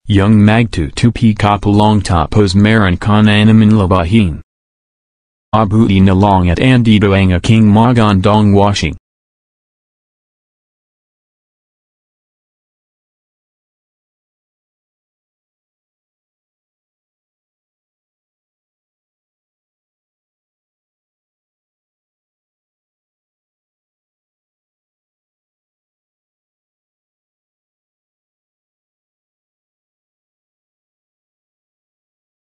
Yung magtu tupi kapulong tapos meron ka na naman labahin. Abuti na lang at andito ang aking magandang washing.